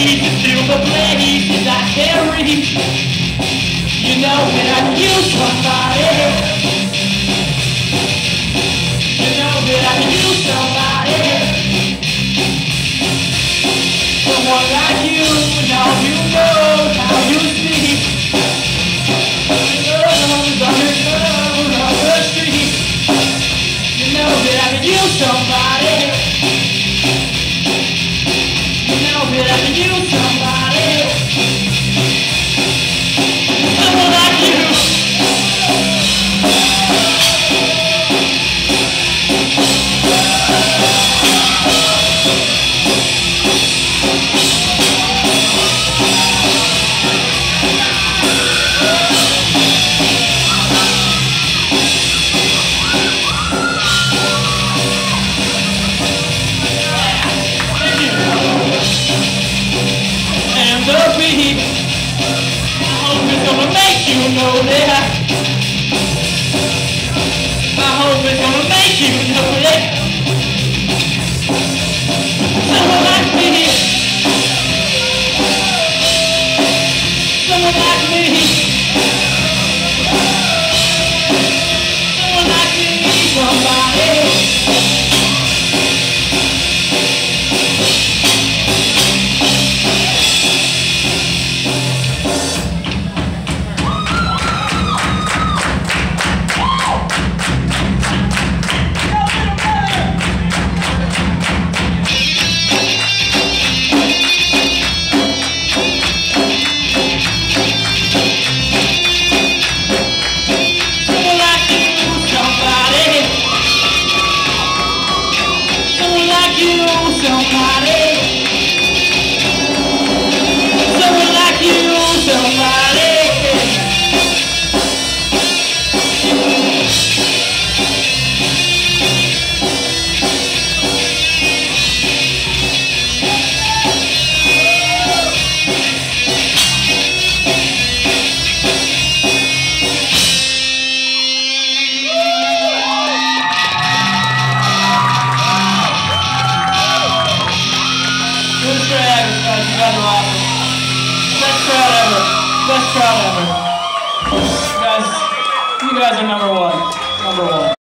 reach to the places I can't reach. You know that I can use somebody. You know that I can use somebody. Someone like you, now you know how you speak. On the street. You know that I can use somebody. You know that I can use somebody. Someone like you. And the beat, I hope it's gonna make you know that. I hope it's gonna make you know that. Someone like me, someone like me, someone like me, somebody. Best crowd ever. You guys are number one.